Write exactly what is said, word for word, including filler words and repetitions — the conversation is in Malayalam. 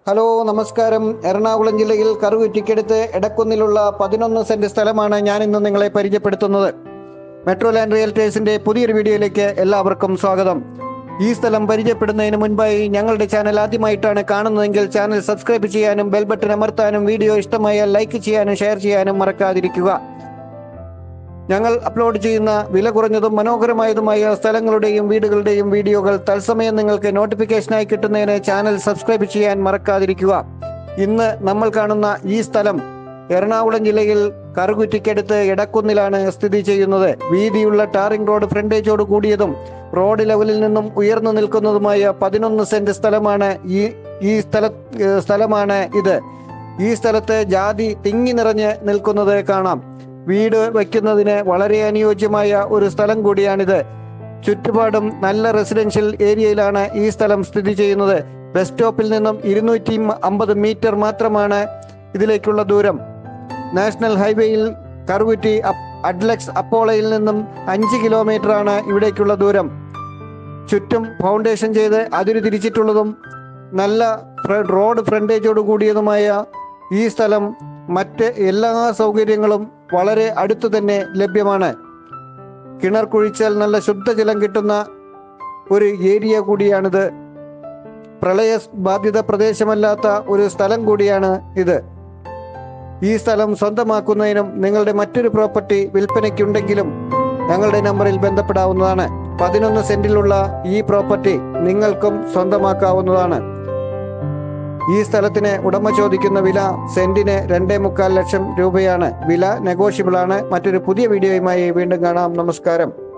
ഹലോ നമസ്കാരം. എറണാകുളം ജില്ലയിൽ കറുകുറ്റിക്കടുത്ത് എടക്കുന്നിലുള്ള പതിനൊന്ന് സെന്റ് സ്ഥലമാണ് ഞാൻ ഇന്ന് നിങ്ങളെ പരിചയപ്പെടുത്തുന്നത്. മെട്രോ ലാൻഡ് റിയൽറ്റേഴ്സിന്റെ പുതിയൊരു വീഡിയോയിലേക്ക് എല്ലാവർക്കും സ്വാഗതം. ഈ സ്ഥലം പരിചയപ്പെടുന്നതിന് മുൻപായി ഞങ്ങളുടെ ചാനൽ ആദ്യമായിട്ടാണ് കാണുന്നതെങ്കിൽ ചാനൽ സബ്സ്ക്രൈബ് ചെയ്യാനും ബെൽ ബട്ടൺ അമർത്താനും വീഡിയോ ഇഷ്ടമായാൽ ലൈക്ക് ചെയ്യാനും ഷെയർ ചെയ്യാനും മറക്കാതിരിക്കുക. ഞങ്ങൾ അപ്ലോഡ് ചെയ്യുന്ന വില കുറഞ്ഞതും മനോഹരമായതുമായ സ്ഥലങ്ങളുടെയും വീടുകളുടെയും വീഡിയോകൾ തത്സമയം നിങ്ങൾക്ക് നോട്ടിഫിക്കേഷനായി കിട്ടുന്നതിന് ചാനൽ സബ്സ്ക്രൈബ് ചെയ്യാൻ മറക്കാതിരിക്കുക. ഇന്ന് നമ്മൾ കാണുന്ന ഈ സ്ഥലം എറണാകുളം ജില്ലയിൽ കറുകുറ്റിക്കടുത്ത് എടക്കുന്നിലാണ് സ്ഥിതി ചെയ്യുന്നത്. വീതിയുള്ള ടാറിംഗ് റോഡ് ഫ്രണ്ടേജോട് കൂടിയതും റോഡ് ലെവലിൽ നിന്നും ഉയർന്നു നിൽക്കുന്നതുമായ പതിനൊന്ന് സെന്റ് സ്ഥലമാണ് ഈ ഈ സ്ഥല സ്ഥലമാണ് ഇത്. ഈ സ്ഥലത്ത് ജാതി തിങ്ങി നിറഞ്ഞ് നിൽക്കുന്നത് കാണാം. വീട് വയ്ക്കുന്നതിന് വളരെ അനുയോജ്യമായ ഒരു സ്ഥലം കൂടിയാണിത്. ചുറ്റുപാടും നല്ല റെസിഡൻഷ്യൽ ഏരിയയിലാണ് ഈ സ്ഥലം സ്ഥിതി ചെയ്യുന്നത്. ബസ് സ്റ്റോപ്പിൽ നിന്നും ഇരുന്നൂറ്റി അമ്പത് മീറ്റർ മാത്രമാണ് ഇതിലേക്കുള്ള ദൂരം. നാഷണൽ ഹൈവേയിൽ കറുകുറ്റി അഡ്ലക്സ് അപ്പോളയിൽ നിന്നും അഞ്ച് കിലോമീറ്റർ ആണ് ഇവിടേക്കുള്ള ദൂരം. ചുറ്റും ഫൗണ്ടേഷൻ ചെയ്ത് അതിര് തിരിച്ചിട്ടുള്ളതും നല്ല റോഡ് ഫ്രണ്ടേജോട് കൂടിയതുമായ ഈ സ്ഥലം മറ്റ് എല്ലാ സൗകര്യങ്ങളും വളരെ അടുത്തു തന്നെ ലഭ്യമാണ്. കിണർ കുഴിച്ചാൽ നല്ല ശുദ്ധജലം കിട്ടുന്ന ഒരു ഏരിയ കൂടിയാണിത്. പ്രളയ ബാധിത പ്രദേശമല്ലാത്ത ഒരു സ്ഥലം കൂടിയാണ് ഇത്. ഈ സ്ഥലം സ്വന്തമാക്കുന്നതിനും നിങ്ങളുടെ മറ്റൊരു പ്രോപ്പർട്ടി വിൽപ്പനയ്ക്കുണ്ടെങ്കിലും ഞങ്ങളുടെ നമ്പറിൽ ബന്ധപ്പെടാവുന്നതാണ്. പതിനൊന്ന് സെന്റിലുള്ള ഈ പ്രോപ്പർട്ടി നിങ്ങൾക്കും സ്വന്തമാക്കാവുന്നതാണ്. ഈ സ്ഥലത്തിന് ഉടമ ചോദിക്കുന്ന വില സെന്റിന് രണ്ടേ മുക്കാൽ ലക്ഷം രൂപയാണ്. വില നെഗോഷ്യബിൾ ആണ്. മറ്റൊരു പുതിയ വീഡിയോയുമായി വീണ്ടും കാണാം. നമസ്കാരം.